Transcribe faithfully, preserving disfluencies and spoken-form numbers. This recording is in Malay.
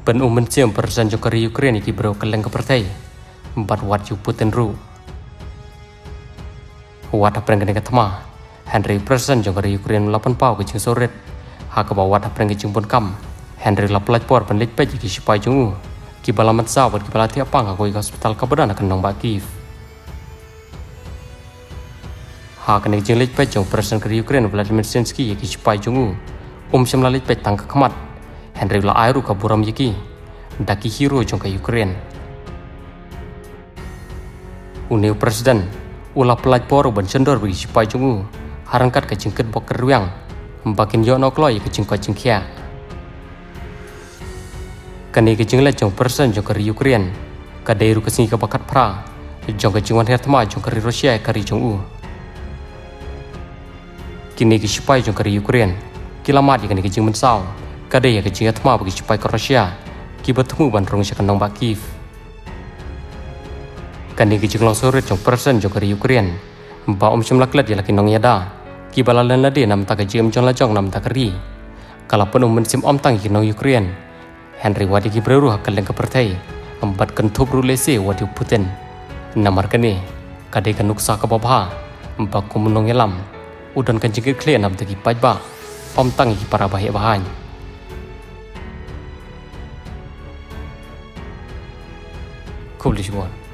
Pen umen siam persen jokari Ukraine ki bro keleng ke pertai. Empat wat yu Putin ru. Wat apreng kene ketema. Henry persen jokari Ukraine lapan pau ke jing soret. Hak wat apreng ke jing pun kam. Henry laplat por penlit pe ki sipai jungu. Ki balamat sawat ki balati apang aku ke hospital kabadan akan nong bakif. Hak kene jing lit pe jong persen ke Ukraine Vladimir Zelensky ki sipai jungu. Um semla lit pe tang kemat. Henry la airu ka buram yiki daki hero jong ka Ukraine. Uniu presiden ula pelaj poru ban sendor bagi sipai jungu harangkat ka jingket bok keruang mbakin yo no kloi ka jingko jingkia. Kani ka jingle jong persen jong ka Ukraine ka deiru ka singi ka bakat pra jong ka jingwan hertma jong ka Rusia ka ri jong u. Kini ka sipai jong ka Ukraine kilamat kani ka jing mensau kadai ke jingat ma bagi sipai ke Rusia ki bertemu ban rong syakan nong bakif. Kani ke jing longsoret jong persen jong ke Ukraine ba om semlak lat ya laki nong yada ki balalan lade nam tak jim jong la jong nam tak ri kala pun um sim om tang ki nong Ukraine Henry wadi ki breru hakal leng ke pertai embat kentub ru lese wadi Putin namar kani kadai kan nuksa ke babha ba kum nong yelam udan kan jingir kle nam taki pajba om tang ki para bahaya bahan. Cool, this one.